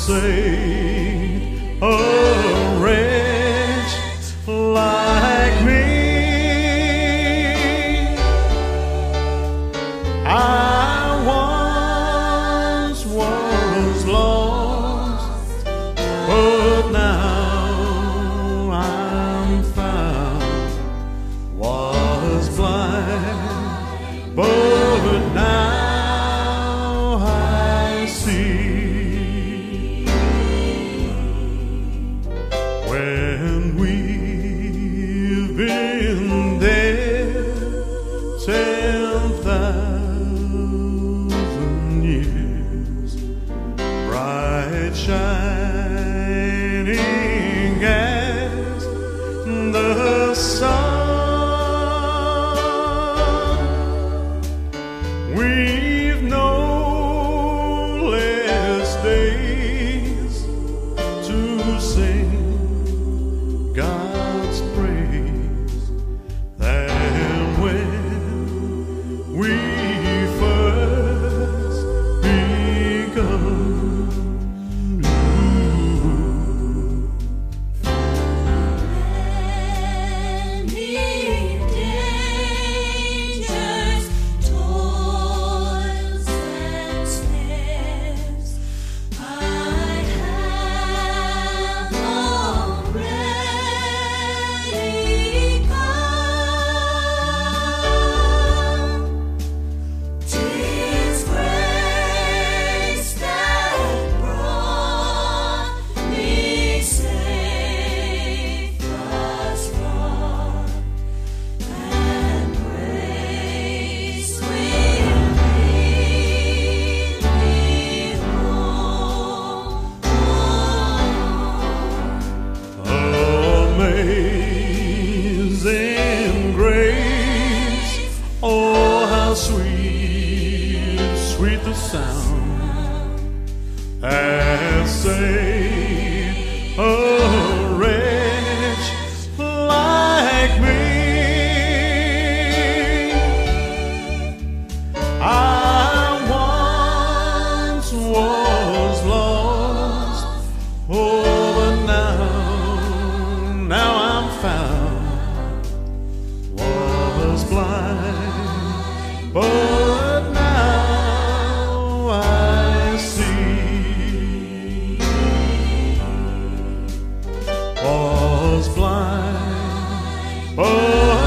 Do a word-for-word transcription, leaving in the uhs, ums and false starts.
saved a wretch like me. I once was lost, but now I'm found. Was blind, but now I see. When we've been there ten thousand years, bright shining as the sun, we've no less days to sing God's praise than when we first begun. Many dangers, toils and snares I have already come. 'Tis grace that brought me safe thus far, and grace will lead me home. Amazing grace, oh how sweet, sweet the sound that saved a wretch like me. I once was lost, oh but now, now I'm found. Was blind, but now I see. Was blind, but